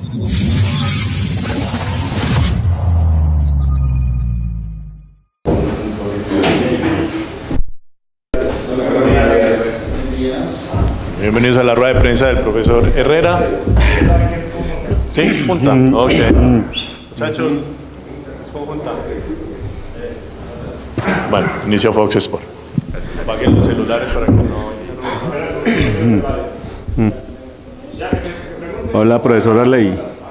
Bienvenidos a la rueda de prensa del profesor Herrera. ¿Sí? Punta. Ok. Muchachos, punta. Bueno, inicia Fox Sport. Apaguen los celulares para que no... Hola, profesor Arley.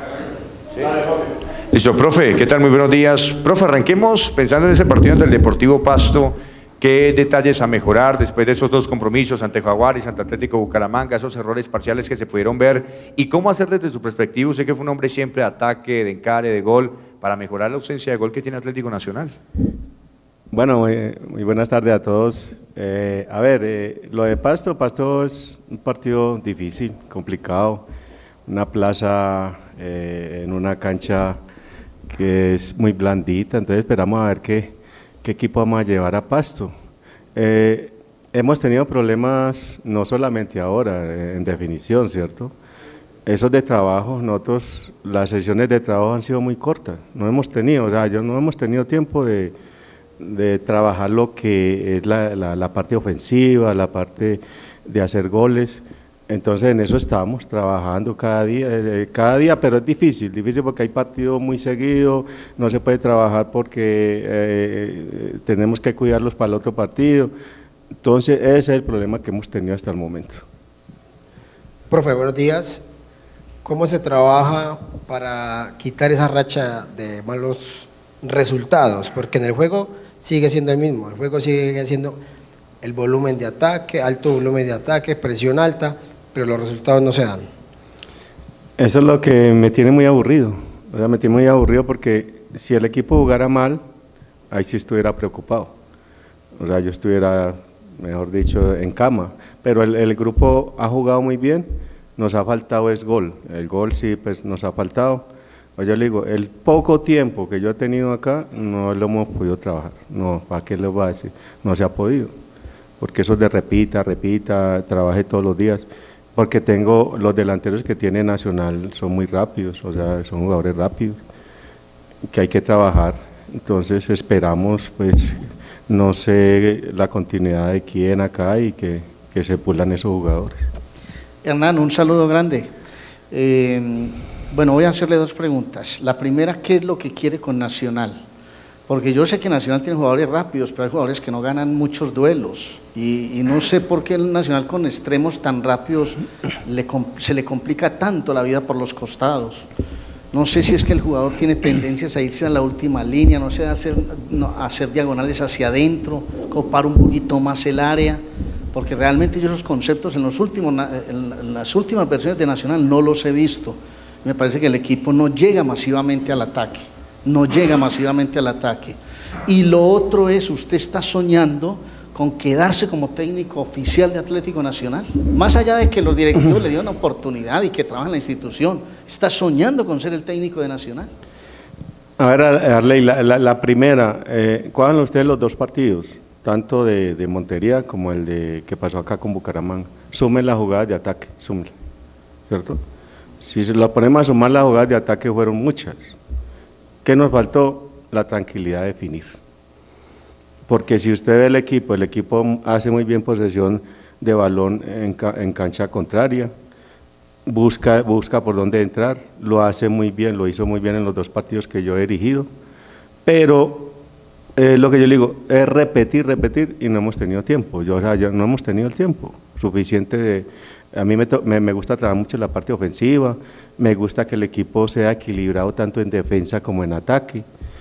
Listo, profe, ¿qué tal? Muy buenos días. Profe, arranquemos pensando en ese partido ante el Deportivo Pasto. ¿Qué detalles a mejorar después de esos dos compromisos ante Jaguares, ante Atlético Bucaramanga, esos errores parciales que se pudieron ver? ¿Y cómo hacer desde su perspectiva? Usted que fue un hombre siempre de ataque, de encare, de gol, para mejorar la ausencia de gol que tiene Atlético Nacional. Bueno, muy buenas tardes a todos. Lo de Pasto es un partido difícil, complicado, una plaza en una cancha que es muy blandita, entonces esperamos a ver qué equipo vamos a llevar a Pasto. Hemos tenido problemas no solamente ahora en definición, ¿cierto? Esos de trabajo, nosotros, las sesiones de trabajo han sido muy cortas, no hemos tenido tiempo de trabajar lo que es la parte ofensiva, la parte de hacer goles. Entonces en eso estamos trabajando cada día, pero es difícil porque hay partidos muy seguidos, no se puede trabajar porque tenemos que cuidarlos para el otro partido. Entonces ese es el problema que hemos tenido hasta el momento. Profe, buenos días. ¿Cómo se trabaja para quitar esa racha de malos resultados? Porque en el juego sigue siendo el mismo, el juego sigue siendo el volumen de ataque, alto volumen de ataque, presión alta, pero los resultados no se dan. Eso es lo que me tiene muy aburrido, me tiene muy aburrido porque si el equipo jugara mal, ahí sí estuviera preocupado, yo estuviera, mejor dicho, en cama, pero el grupo ha jugado muy bien, nos ha faltado es gol, el gol sí pues nos ha faltado. Yo le digo, el poco tiempo que yo he tenido acá no lo hemos podido trabajar, no, ¿para qué les voy a decir? No se ha podido, porque eso de repita, trabaje todos los días, porque tengo los delanteros que tiene Nacional son muy rápidos, son jugadores rápidos, que hay que trabajar, entonces esperamos, pues, no sé la continuidad de quién acá y que se pulan esos jugadores. Hernán, un saludo grande. Bueno, voy a hacerle dos preguntas. La primera, ¿qué es lo que quiere con Nacional? Porque yo sé que Nacional tiene jugadores rápidos, pero hay jugadores que no ganan muchos duelos. Y no sé por qué el Nacional con extremos tan rápidos se le complica tanto la vida por los costados. No sé si es que el jugador tiene tendencias a irse a la última línea, no sé, a hacer diagonales hacia adentro, copar un poquito más el área, porque realmente yo esos conceptos en las últimas versiones de Nacional no los he visto. Me parece que el equipo no llega masivamente al ataque, Y lo otro es, usted está soñando con quedarse como técnico oficial de Atlético Nacional, más allá de que los directivos le dieron una oportunidad y que trabaja en la institución, está soñando con ser el técnico de Nacional. A ver, Arley, la primera, ¿cuáles son ustedes los dos partidos? Tanto de Montería como el que pasó acá con Bucaramanga. Sumen las jugadas de ataque, sumen, ¿cierto? Si se lo ponemos a sumar, las jugadas de ataque fueron muchas. ¿Qué nos faltó? La tranquilidad de definir. Porque si usted ve el equipo hace muy bien posesión de balón en cancha contraria, busca por dónde entrar, lo hace muy bien, lo hizo muy bien en los dos partidos que yo he dirigido, pero lo que yo le digo es repetir y no hemos tenido tiempo, no hemos tenido el tiempo suficiente a mí me gusta trabajar mucho en la parte ofensiva, me gusta que el equipo sea equilibrado tanto en defensa como en ataque.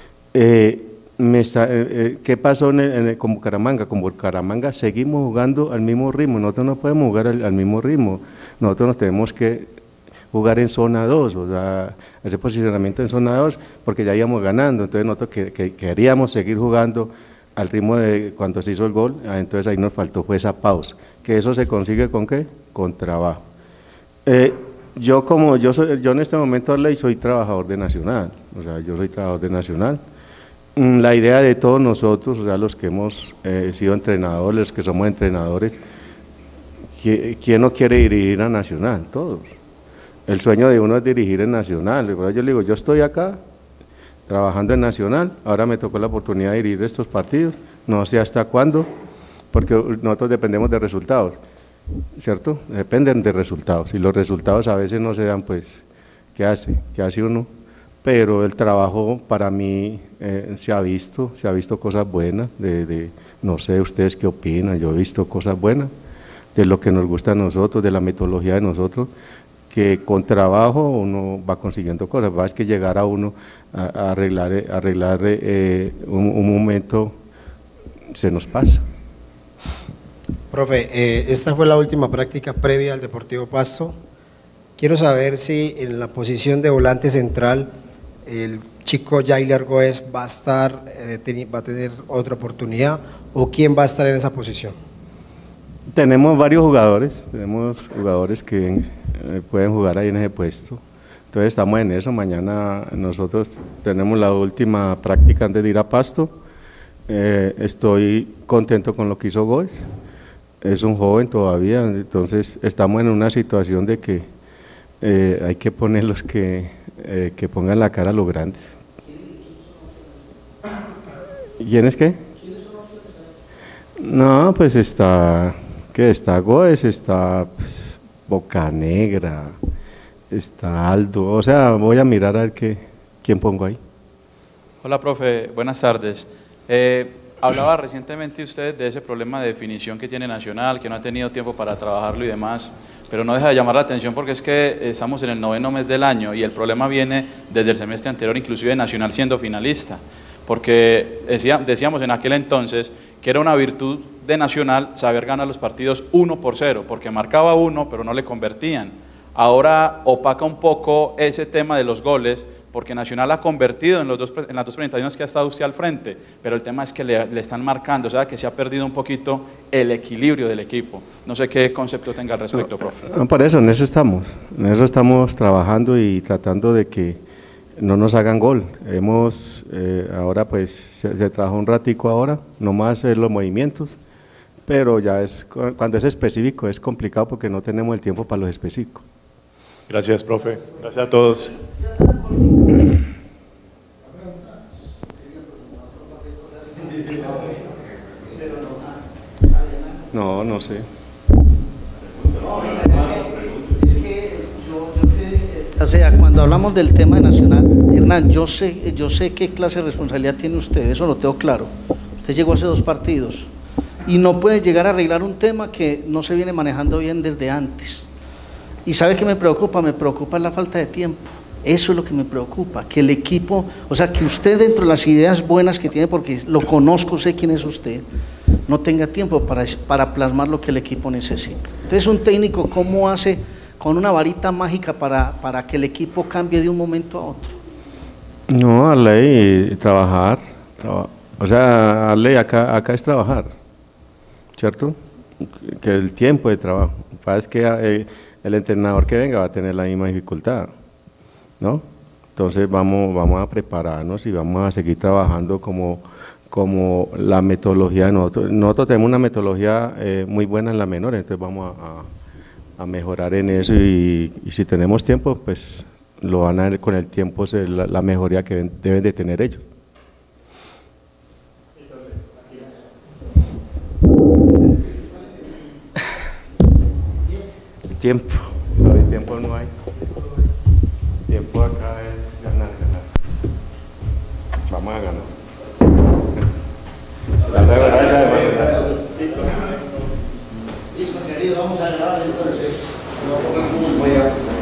¿Qué pasó con Bucaramanga? Con Bucaramanga seguimos jugando al mismo ritmo, nosotros no podemos jugar al mismo ritmo, nosotros nos tenemos que jugar en zona 2, ese posicionamiento en zona 2, porque ya íbamos ganando, entonces nosotros queríamos seguir jugando al ritmo de cuando se hizo el gol, entonces ahí nos faltó fue esa pausa, que eso se consigue ¿con qué? Con trabajo. Yo en este momento soy trabajador de Nacional, yo soy trabajador de Nacional. La idea de todos nosotros, los que hemos sido entrenadores, los que somos entrenadores, ¿quién no quiere dirigir a Nacional? Todos. el sueño de uno es dirigir en Nacional. Yo le digo, yo estoy acá trabajando en Nacional, ahora me tocó la oportunidad de dirigir estos partidos, no sé hasta cuándo, porque nosotros dependemos de resultados, ¿cierto? Dependen de resultados, y los resultados a veces no se dan, pues, ¿qué hace? ¿Qué hace uno? Pero el trabajo para mí se ha visto cosas buenas, no sé ustedes qué opinan, yo he visto cosas buenas, de lo que nos gusta a nosotros, de la metodología de nosotros, que con trabajo uno va consiguiendo cosas, es que llegar a uno a arreglar un momento se nos pasa. Profe, esta fue la última práctica previa al Deportivo Pasto. Quiero saber si en la posición de volante central el chico Jailer Goes va a tener otra oportunidad, o quién va a estar en esa posición. Tenemos varios jugadores, que pueden jugar ahí en ese puesto, entonces estamos en eso. Mañana nosotros tenemos la última práctica antes de ir a Pasto. Estoy contento con lo que hizo Goes, es un joven todavía, entonces estamos en una situación de que hay que ponerlos que pongan la cara a los grandes. ¿Quiénes qué? No, pues está Goes, está Bocanegra, está Aldo, o sea, voy a mirar a ver quién pongo ahí. Hola, profe, buenas tardes. Hablaba recientemente usted de ese problema de definición que tiene Nacional, que no ha tenido tiempo para trabajarlo y demás, pero no deja de llamar la atención porque es que estamos en el 9º mes del año y el problema viene desde el semestre anterior, inclusive Nacional siendo finalista, porque decíamos en aquel entonces que era una virtud de Nacional saber ganar los partidos 1-0, porque marcaba 1 pero no le convertían. Ahora opaca un poco ese tema de los goles, porque Nacional ha convertido en las dos presentaciones que ha estado usted al frente, pero el tema es que le están marcando, o sea que se ha perdido un poquito el equilibrio del equipo. No sé qué concepto tenga al respecto, profe. Por eso, en eso estamos trabajando y tratando de que no nos hagan gol. Ahora pues se trabajó un ratico ahora, nomás los movimientos, pero ya cuando es específico es complicado porque no tenemos el tiempo para los específicos. Gracias, profe. Gracias a todos. No sé. O sea, cuando hablamos del tema de Nacional, Hernán, yo sé qué clase de responsabilidad tiene usted, eso lo tengo claro. Usted llegó hace 2 partidos y no puede llegar a arreglar un tema que no se viene manejando bien desde antes. ¿Y sabe qué me preocupa? Me preocupa la falta de tiempo. Eso es lo que me preocupa, que el equipo, o sea, que usted dentro de las ideas buenas que tiene, porque lo conozco, sé quién es usted, no tenga tiempo para plasmar lo que el equipo necesita. Entonces, un técnico, ¿cómo hace con una varita mágica para que el equipo cambie de un momento a otro? No, Arley, trabajar, o sea, Arley, acá es trabajar, ¿cierto? Que el tiempo de trabajo, es que el entrenador que venga va a tener la misma dificultad, ¿no? Entonces vamos a prepararnos y vamos a seguir trabajando como la metodología de nosotros. Nosotros tenemos una metodología muy buena en la menor, entonces vamos a mejorar en eso y si tenemos tiempo, pues lo van a ver con el tiempo, la mejoría que deben de tener ellos. El tiempo no hay. El tiempo acá es ganar. Vamos a ganar. Listo, querido, vamos a grabar entonces.